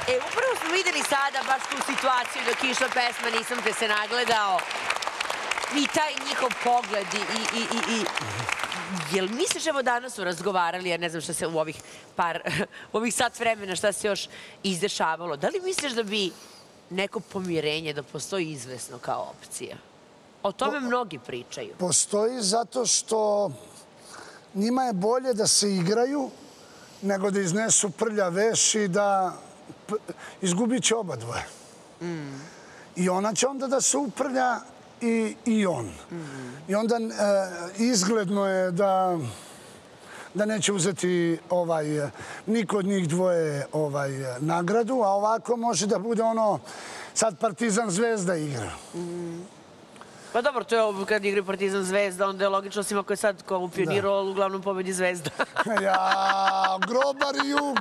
Upravo smo videli sada baš tu situaciju dok je išla pesma Nisam te se nagledao. I taj njihov pogled i jel misliš, evo danas su razgovarali, ja ne znam šta se u ovih sat vremena, šta se još izdešavalo. Da li misliš da bi neko pomirenje, da postoji izvesno kao opcija? O tome mnogi pričaju. Postoji zato što njima je bolje da se igraju nego da iznesu prlja veš i da izgubit će oba dvoje. I ona će onda da se uprlja i on. I onda izgledno je da neće uzeti niko od njih dvoje nagradu, a ovako može da bude ono, sad Partizan Zvezda igra. Pa dobro, to je kad igra Partizan Zvezda, onda je logično svima koji je sad kao u Pioniru, uglavnom pobedi Zvezda. Ja, Grobar i Jug.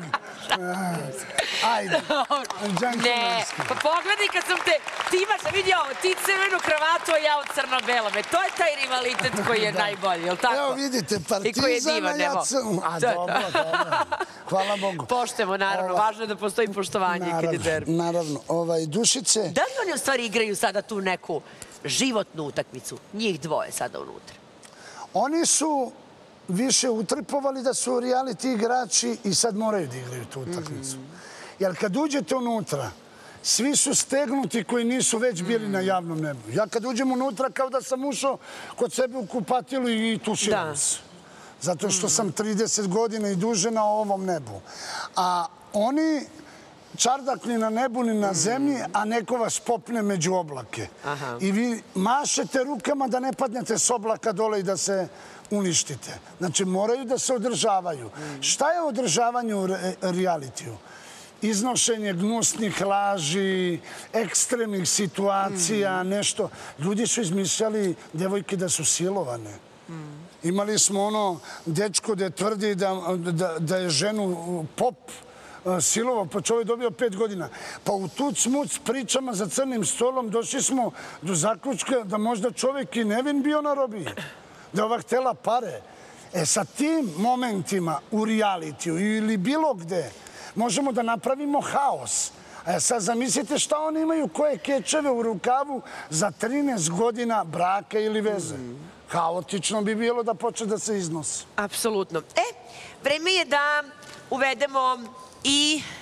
Ajde. Ne, pa pogledaj kad sam te... Ti imaš, vidi ovo, ti crvenu kravatu, a ja od crno-belome. To je taj rivalitet koji je najbolji, je li tako? Evo vidite, Partizan, a ja crno. A dobro. Hvala Bogu. Poštujemo, naravno. Važno je da postoji poštovanje kad je derbi. Naravno. Dušice... Da li oni u stvari igraju sada tu neku životnu utakmicu? Njih dvoje sada unutra. Oni su više utripovali da su reality igrači i sad moraju da igraju tu utakmicu. Jer kad uđete unutra, svi su stegnuti koji nisu već bili na javnom nebu. Ja kad uđem unutra kao da sam ušao kod sebe u kupatilu i tuširam se. Zato što sam 30 godina i duže na ovom nebu. A oni čardak ni na nebu ni na zemlji, a neko vas popne među oblake. I vi mašete rukama da ne padnete s oblaka dole i da se uništite. Znači, moraju da se održavaju. Šta je održavanje u realitiju? Iznošenje gnusnih laži, ekstremnih situacija, nešto. Ljudi su izmišljali devojke da su silovane. Imali smo ono dečko da tvrdi da je ženu pop silovao, pa čovjek dobio 5 godina. Pa u tuc-muc pričama za crnim stolom došli smo do zaključka da možda čovjek i nevin bio na robiji. Da je ova htela pare. Sa tim momentima u realitiju ili bilo gde možemo da napravimo haos. Sad zamislite šta oni imaju, koje kečeve u rukavu za 13 godina braka ili veze. Haotično bi bilo da počne da se iznosi. Apsolutno. Vreme je da uvedemo i